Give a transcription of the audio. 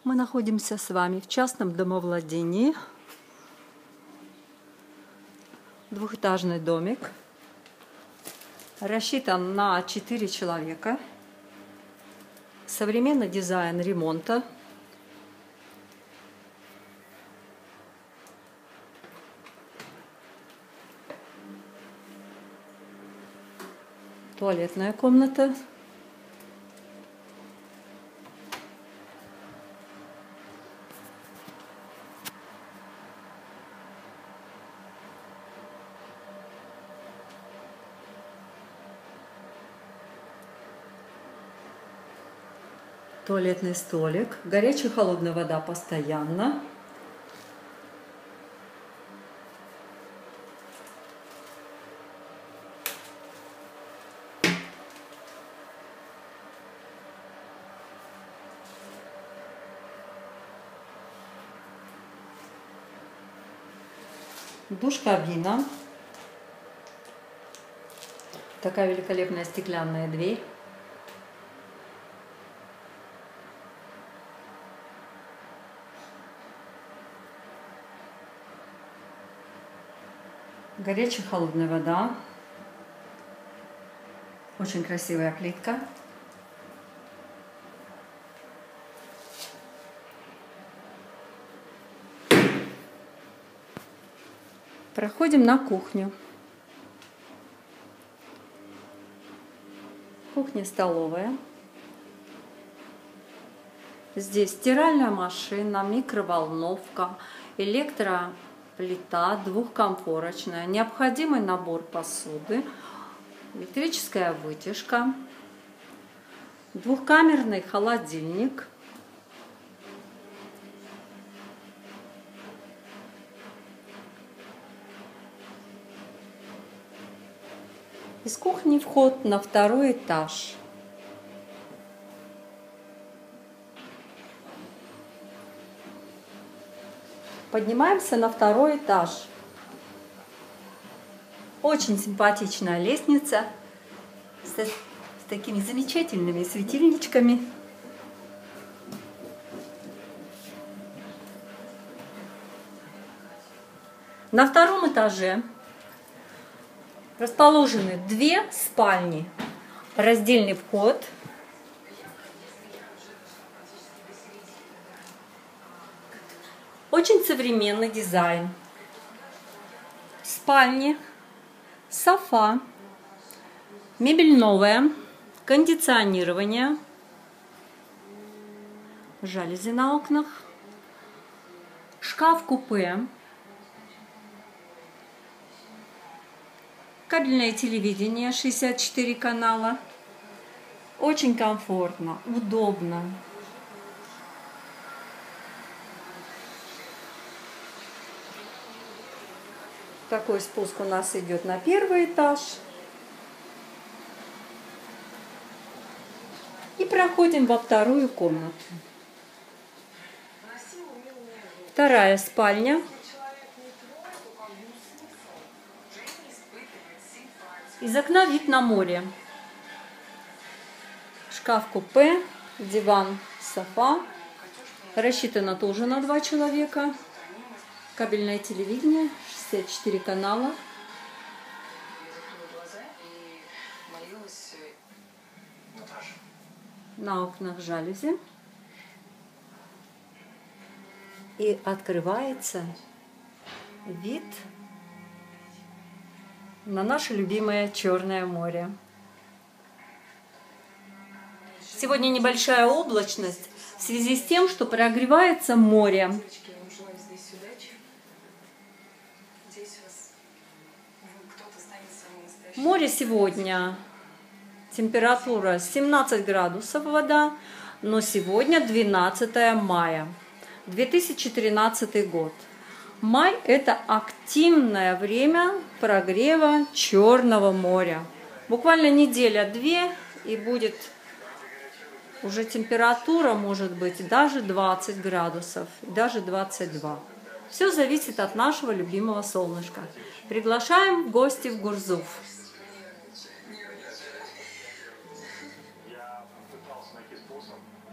Мы находимся с вами в частном домовладении. Двухэтажный домик. Рассчитан на 4 человека. Современный дизайн ремонта. Туалетная комната. Туалетный столик. Горячая и холодная вода постоянно. Душ-кабина. Такая великолепная стеклянная дверь. Горячая холодная вода. Очень красивая плитка. Проходим на кухню. Кухня-столовая. Здесь стиральная машина, микроволновка, электроплита двухкомфорочная, необходимый набор посуды, электрическая вытяжка, двухкамерный холодильник, из кухни вход на 2-й этаж. Поднимаемся на 2-й этаж. Очень симпатичная лестница с такими замечательными светильничками. На 2-м этаже расположены 2 спальни, раздельный вход, очень современный дизайн, спальни, софа, мебель новая, кондиционирование, жалюзи на окнах, шкаф-купе, кабельное телевидение 64 канала. Очень комфортно, удобно. Такой спуск у нас идет на 1-й этаж. И проходим во 2-ю комнату. 2-я спальня. Из окна вид на море. Шкаф-купе, диван, софа. Рассчитано тоже на 2 человека. Кабельное телевидение, 64 канала. На окнах жалюзи. И открывается вид на наше любимое Черное море. Сегодня небольшая облачность в связи с тем, что прогревается море. Море сегодня температура 17 градусов вода, но сегодня 12 мая, 2013 год. Май – это активное время прогрева Черного моря. Буквально неделя-две, и будет уже температура, может быть, даже 20 градусов, даже 22. Все зависит от нашего любимого солнышка. Приглашаем в гости в Гурзуф. Я пытался найти способ